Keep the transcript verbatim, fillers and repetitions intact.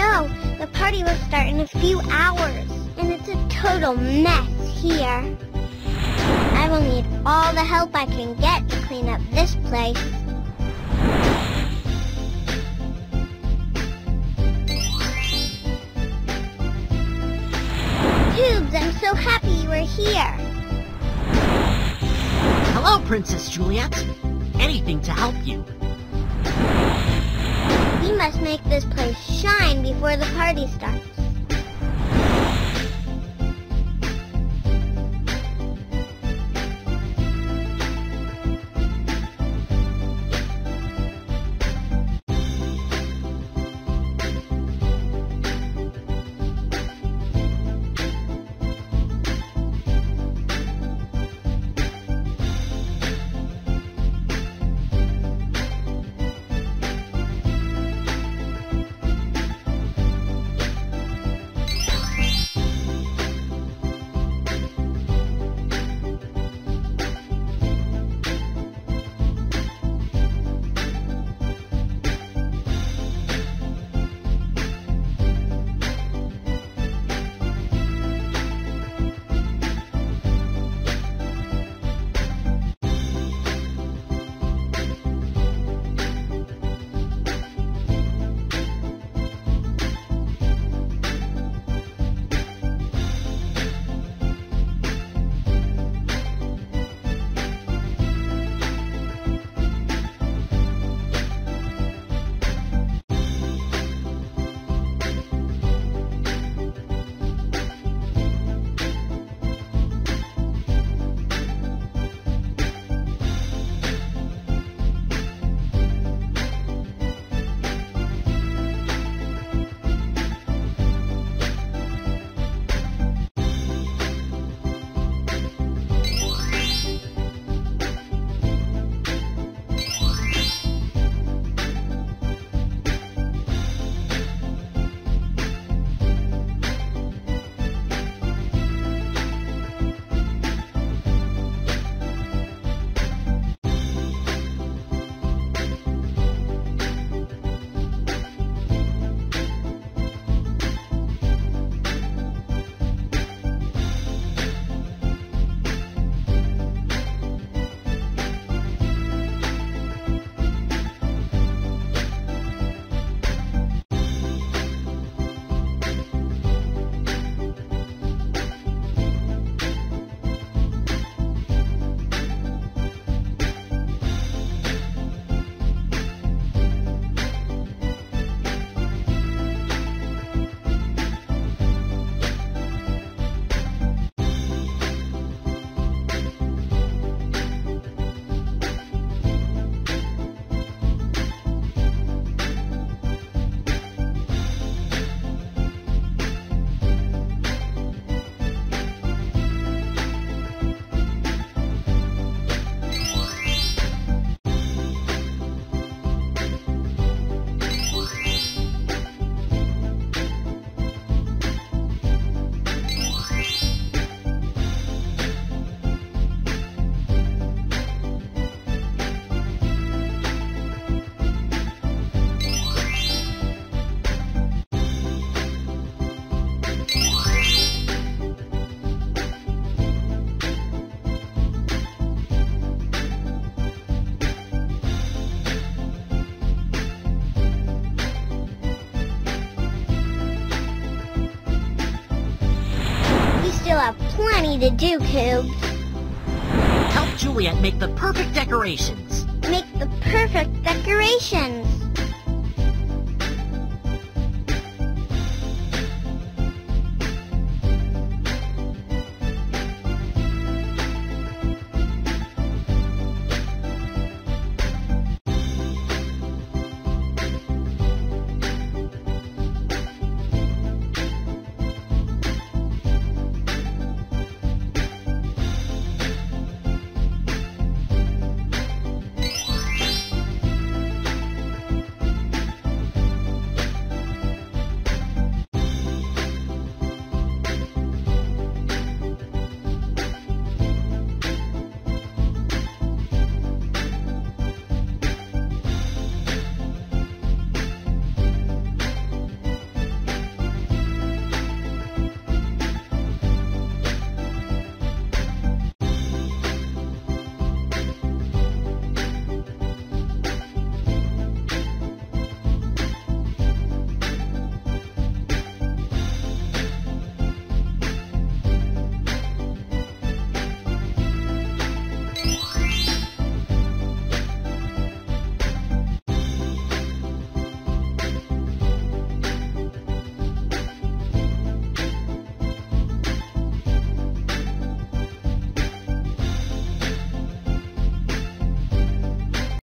no, the party will start in a few hours, and it's a total mess here. I will need all the help I can get to clean up this place. Tubes, I'm so happy you are here. Hello, Princess Juliet. Anything to help you. We must make this place shine before the party starts. Have plenty to do, Cubes. Help Juliet make the perfect decorations. Make the perfect decorations.